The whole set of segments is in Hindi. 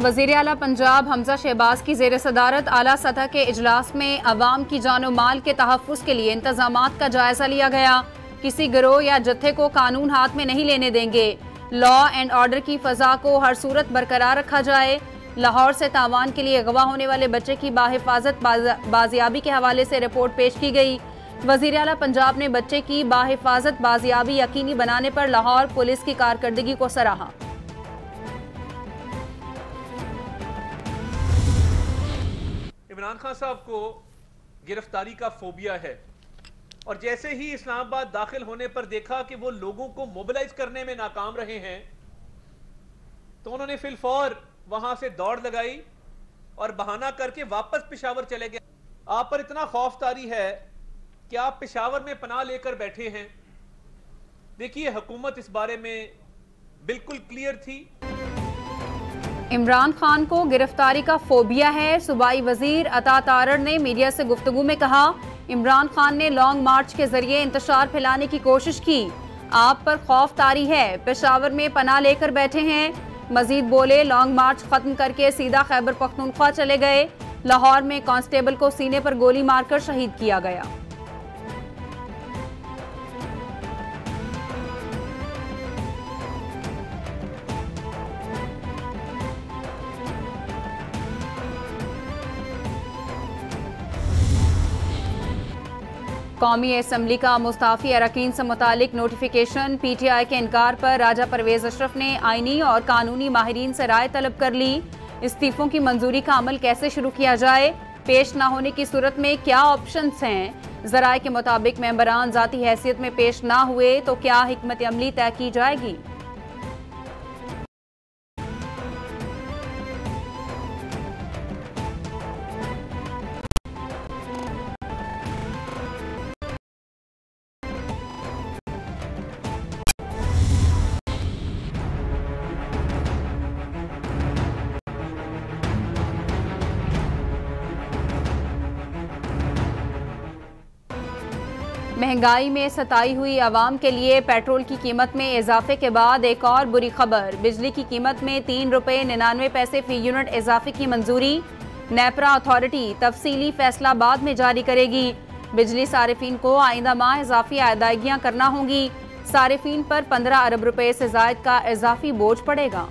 वज़ीर आला पंजाब हमजा शहबाज की ज़ेर सदारत आला सतह के इजलास में अवाम की जान और माल के तहफ़्फ़ुज़ के लिए इंतज़ामात का जायज़ा लिया गया। किसी गिरोह या जत्थे को कानून हाथ में नहीं लेने देंगे। लॉ एंड ऑर्डर की फ़ज़ा को हर सूरत बरकरार रखा जाए। लाहौर से तावान के लिए अगवा होने वाले बच्चे की बाहिफाजत बाजियाबी के हवाले से रिपोर्ट पेश की गई। वज़ीर आला पंजाब ने बच्चे की बाहिफाजत बाजियाबी यकीनी बनाने पर लाहौर पुलिस की कारकर्दगी को सराहा। इमरान खान साहब को गिरफ्तारी का फोबिया है और जैसे ही इस्लामाबाद दाखिल होने पर देखा कि वो लोगों को मोबिलाइज करने में नाकाम रहे हैं तो उन्होंने फिलफौर वहां से दौड़ लगाई और बहाना करके वापस पेशावर चले गए। आप पर इतना खौफ तारी है कि आप पेशावर में पनाह लेकर बैठे हैं। देखिए, हुकूमत इस बारे में बिल्कुल क्लियर थी। इमरान खान को गिरफ्तारी का फोबिया है। सूबाई वजीर अता तारड़ ने मीडिया से गुफ्तगू में कहा, इमरान खान ने लॉन्ग मार्च के जरिए इंतशार फैलाने की कोशिश की। आप पर खौफ तारी है, पेशावर में पनाह लेकर बैठे हैं। मजीद बोले, लॉन्ग मार्च खत्म करके सीधा खैबर पख्तूनख्वा चले गए। लाहौर में कांस्टेबल को सीने पर गोली मारकर शहीद किया गया। कौमी असम्बली का मुस्ताफ़ी अरकान से मुतालिक नोटिफिकेशन। PTI के इनकार पर राजा परवेज अशरफ ने आईनी और कानूनी माहिरीन से राय तलब कर ली। इस्तीफों की मंजूरी का अमल कैसे शुरू किया जाए, पेश ना होने की सूरत में क्या ऑप्शंस हैं। ज़राए के मुताबिक मेंबरान ज़ाती हैसियत में पेश ना हुए तो क्या हिकमत अमली तय की जाएगी। महंगाई में सताई हुई आवाम के लिए पेट्रोल की कीमत में इजाफे के बाद एक और बुरी खबर। बिजली की कीमत में ₹3.99 फी यूनिट इजाफे की मंजूरी। नेपरा अथॉरिटी तफसीली फैसला बाद में जारी करेगी। बिजली सारिफीन को आइंदा माह इजाफी अदायगियां करना होंगी। सारिफीन पर 15 अरब रुपए से जायद का इजाफी बोझ पड़ेगा।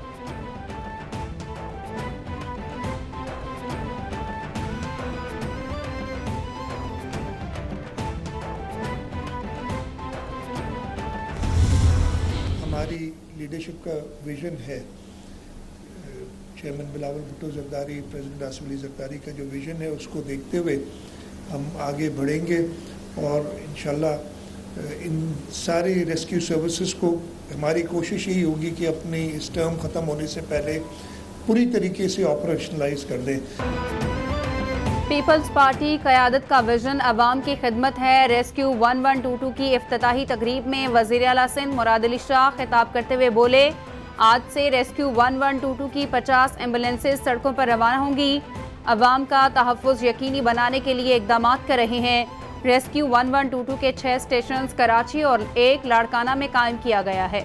हमारी लीडरशिप का विज़न है, चेयरमैन बिलावल भुट्टो ज़रदारी, प्रेसिडेंट आसिफ अली ज़रदारी का जो विज़न है उसको देखते हुए हम आगे बढ़ेंगे और इंशाल्लाह इन सारी रेस्क्यू सर्विसेज को हमारी कोशिश यही होगी कि अपनी इस टर्म ख़त्म होने से पहले पूरी तरीके से ऑपरेशनलाइज कर दें। पीपल्स पार्टी क़यादत का विजन अवाम की खिदमत है। रेस्क्यू 1122 की इफ्तिताही तकरीब में वज़ीर आला सिंध मुराद अली शाह खिताब करते हुए बोले, आज से रेस्क्यू 1122 की 50 एम्बुलेंसेज सड़कों पर रवाना होंगी। अवाम का तहफ़्फ़ुज़ यकीनी बनाने के लिए इक़दाम कर रहे हैं। रेस्क्यू 1122 के 6 स्टेशन कराची और 1 लाड़काना में कायम किया गया है।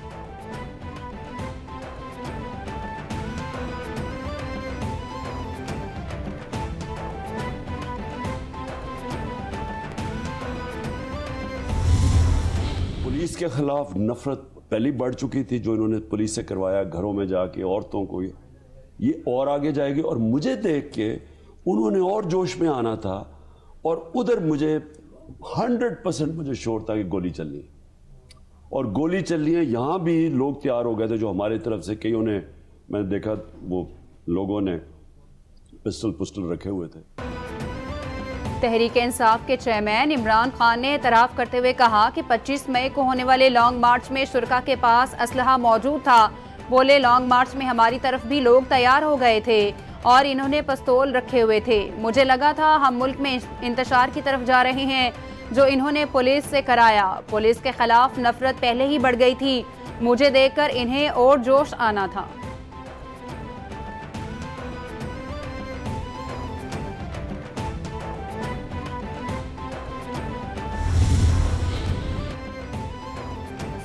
पुलिस के खिलाफ नफरत पहले बढ़ चुकी थी, जो इन्होंने पुलिस से करवाया घरों में जाके औरतों को, ये और आगे जाएगी। और मुझे देख के उन्होंने और जोश में आना था और उधर मुझे 100% मुझे शोर था कि गोली चलनी, और गोली चलनी है। यहाँ भी लोग तैयार हो गए थे जो हमारी तरफ से, कईयों ने, मैंने देखा वो लोगों ने पिस्टल रखे हुए थे। तहरीक इंसाफ के चेयरमैन इमरान खान ने एतराफ़ करते हुए कहा कि 25 मई को होने वाले लॉन्ग मार्च में शुरका के पास असलहा मौजूद था। बोले, लॉन्ग मार्च में हमारी तरफ भी लोग तैयार हो गए थे और इन्होंने पिस्तौल रखे हुए थे। मुझे लगा था हम मुल्क में इंतशार की तरफ जा रहे हैं, जो इन्होंने पुलिस से कराया। पुलिस के खिलाफ नफरत पहले ही बढ़ गई थी, मुझे देखकर इन्हें और जोश आना था।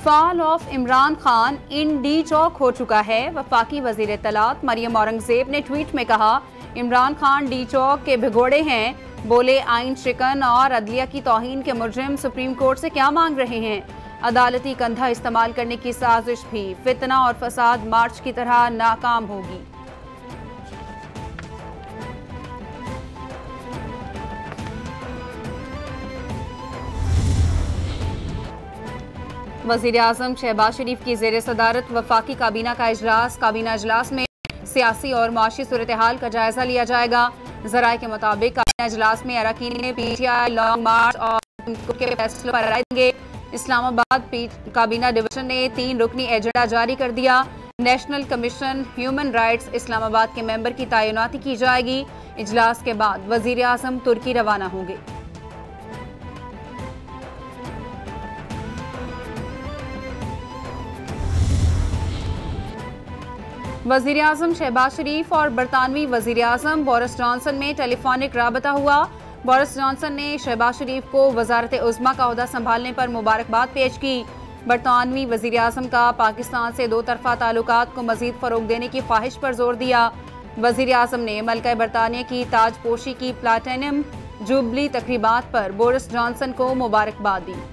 Fall of Imran Khan in D Chowk हो चुका है। वफाकी वजीर इत्तलात मरियम औरंगजेब ने ट्वीट में कहा, इमरान खान डी चौक के भिगोड़े हैं। बोले, आइन शिकन और अदलिया की तौहीन के मुजरिम सुप्रीम कोर्ट से क्या मांग रहे हैं। अदालती कंधा इस्तेमाल करने की साजिश भी फितना और फसाद मार्च की तरह नाकाम होगी। वज़ीर आज़म शहबाज शरीफ की ज़ेर सदारत वफाकी काबीना का इजलास। काबीना इजलास में सियासी और माशी सूरत हाल का जायजा लिया जाएगा। ज़राए के मुताबिक काबीना इजलास में अरकान ने PTI लॉन्ग मार्च और के फैसलों पर राय देंगे। इस्लामाबाद काबीना डिवीजन ने 3 रुकनी एजेंडा जारी कर दिया। National commission human rights Islamabad के मेंबर की तैनाती की जाएगी। इजलास के बाद वज़ीर आज़म तुर्की रवाना होंगे। वज़ीर आज़म शहबाज शरीफ और बरतानवी वज़ीर आज़म बोरिस जॉनसन में टेलीफोनिक राबता हुआ। बोरिस जॉनसन ने शहबाज शरीफ को वज़ारत उज़्मा का ओहदा संभालने पर मुबारकबाद पेश की। बरतानवी वज़ीर आज़म का पाकिस्तान से 2 तरफ़ा ताल्लुकात को मज़ीद फ़रोग़ देने की ख्वाहिश पर जोर दिया। वज़ीर आज़म ने मलका बरतानिया की ताजपोशी की प्लाटिनम जुबली तकरीबात पर बोरिस जॉनसन को मुबारकबाद दी।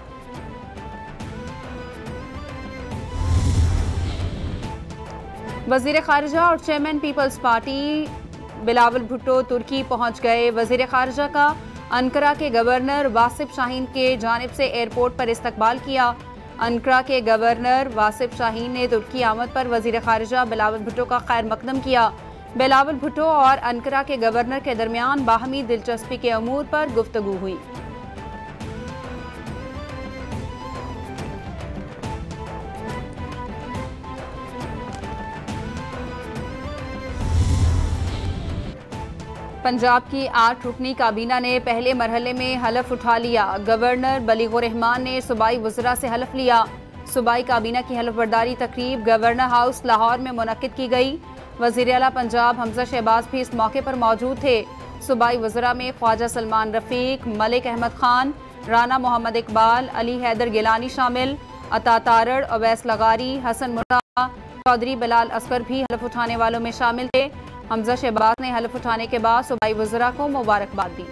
वज़ीर ख़ारिजा और चेयरमैन पीपल्स पार्टी बिलावल भुट्टो तुर्की पहुंच गए। वज़ीर ख़ारिजा का अंकरा के गवर्नर वासिफ शाहीन के जानिब से एयरपोर्ट पर इस्तकबाल किया। अंकरा के गवर्नर वासिफ शाहीन ने तुर्की आमद पर वज़ीर ख़ारिजा बिलावल भुट्टो का खैर मकदम किया। बिलावल भुट्टो और अंकरा के गवर्नर के दरमियान बाहमी दिलचस्पी के अमूर पर गुफ्तगू हुई। पंजाब की 8 रुकनी काबीना ने पहले मरहले में हलफ उठा लिया। गवर्नर बलीगुर रहमान ने सूबाई वज़रा से हलफ लिया। सूबाई काबीना की हलफबरदारी तकरीब गवर्नर हाउस लाहौर में मुनक्किद की गई। वज़ीर आला पंजाब हमजा शहबाज भी इस मौके पर मौजूद थे। सूबाई वज़रा में ख्वाजा सलमान रफ़ीक, मलिक अहमद खान, राना मोहम्मद इकबाल, अली हैदर गिलानी शामिल, अता तारड़, अवैस लगारी, हसन मुर्तज़ा, चौधरी बिलाल असगर भी हलफ उठाने वालों में शामिल थे। हमजा शहबाज ने हलफ उठाने के बाद सूबाई वज़रा को मुबारकबाद दी।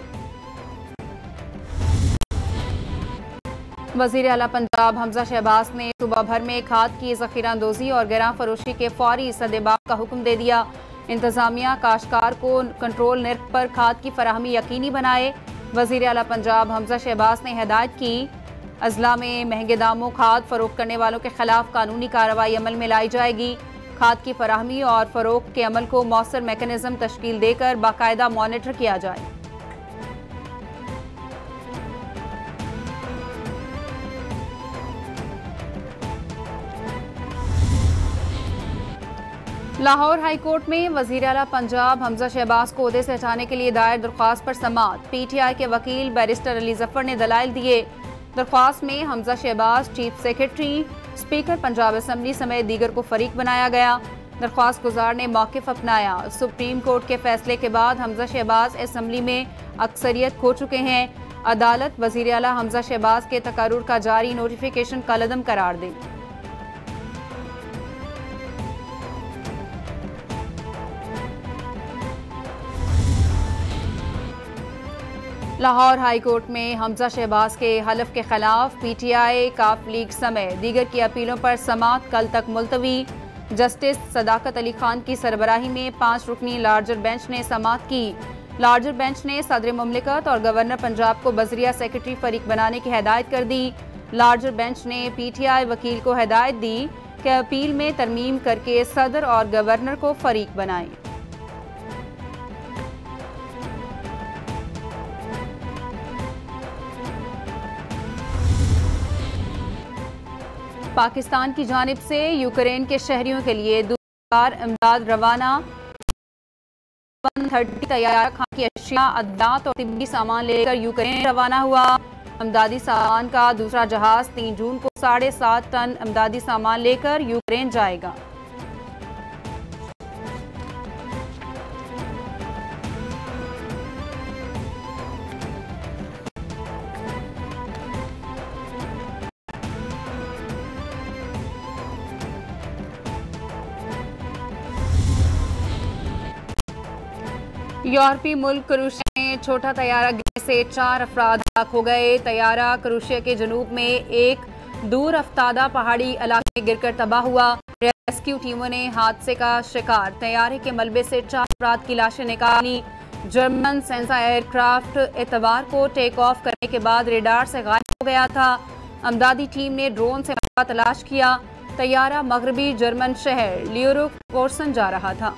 वज़ीर आला पंजाब हमजा शहबाज ने सूबा भर में खाद की ज़ख़ीराअंदोज़ी और गिरां फरोशी के फौरी सदेबाब का हुक्म दे दिया। इंतज़ामिया काश्तकार को कंट्रोल नर्ख पर खाद की फराहमी यकीनी बनाए। वज़ीर आला पंजाब हमजा शहबाज ने हिदायत की, अजला में महंगे दामों खाद फरोख्त करने वालों के खिलाफ कानूनी कार्रवाई अमल में लाई जाएगी। खाद की फराहमी और फरोख्त के अमल को मौसर मैकेनिज्म तश्कील देकर बाकायदा मॉनिटर किया जाए। लाहौर हाई कोर्ट में वज़ीर आला पंजाब हमजा शहबाज को ओहदे से हटाने के लिए दायर दरख्वास्त पर समाअत। PTI के वकील बैरिस्टर अली जफर ने दलाइल दिए। दरख्वास्त में Hamza Shahbaz, chief secretary, speaker Punjab assembly समेत दीगर को फरीक बनाया गया। दरख्वास्त गुजार ने मौक़िफ़ अपनाया। सुप्रीम कोर्ट के फैसले के बाद हमजा शहबाज असम्बली में अक्सरियत खो चुके हैं। अदालत वज़ीर आला हमजा शहबाज के तकर्रुर का जारी नोटिफिकेशन कलअदम करार दे। लाहौर हाई कोर्ट में हमजा शहबाज के हलफ के खिलाफ PTI, काफ लीग समेत दीगर की अपीलों पर समाअत कल तक मुलतवी। जस्टिस सदाकत अली खान की सरबराही में 5 रुकनी लार्जर बेंच ने समाअत की। लार्जर बेंच ने सदर मुमलिकत और गवर्नर पंजाब को बजरिया सेक्रेटरी फरीक बनाने की हिदायत कर दी। लार्जर बेंच ने PTI वकील को हिदायत दी कि अपील में तरमीम करके सदर और गवर्नर को फरीक बनाएं। पाकिस्तान की जानिब से यूक्रेन के शहरियों के लिए दूसरी इमदाद रवाना। 130 तैयार खाने की अशिया, अद्वियात और तिब्बी सामान लेकर यूक्रेन रवाना हुआ। इमदादी सामान का दूसरा जहाज 3 जून को 7.5 टन इमदादी सामान लेकर यूक्रेन जाएगा। यूरोपीय मुल्क क्रोएशिया में छोटा तैयारा गिरने से 4 अफराद हलाक हो गए। तैयारा क्रोएशिया के जनूब में एक दूर अफ्तादा पहाड़ी इलाके में गिरकर तबाह हुआ। रेस्क्यू टीमों ने हादसे का शिकार तैयारे के मलबे से 4 अफराद की लाशें निकाली। जर्मन सेंसा एयरक्राफ्ट इतवार को टेक ऑफ करने के बाद रेडार से गायब हो गया था। अमदादी टीम ने ड्रोन से मलबा तलाश किया। तैयारा मगरबी जर्मन शहर ल्यूरोकोर्सन जा रहा था।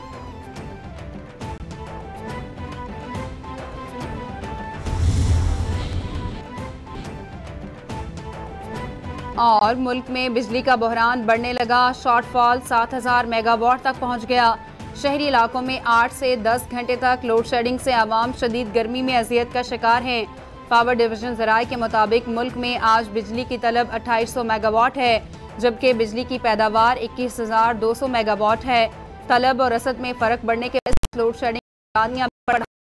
और मुल्क में बिजली का बहरान बढ़ने लगा। शॉर्टफॉल 7000 मेगावाट तक पहुंच गया। शहरी इलाकों में 8 से 10 घंटे तक लोड शेडिंग से आवाम शदीद गर्मी में अजियत का शिकार हैं। पावर डिवीजन ज़राए के मुताबिक मुल्क में आज बिजली की तलब 2800 मेगावाट है, जबकि बिजली की पैदावार 21200 मेगावाट है। तलब और रसद में फ़र्क बढ़ने के लोड शेडिंग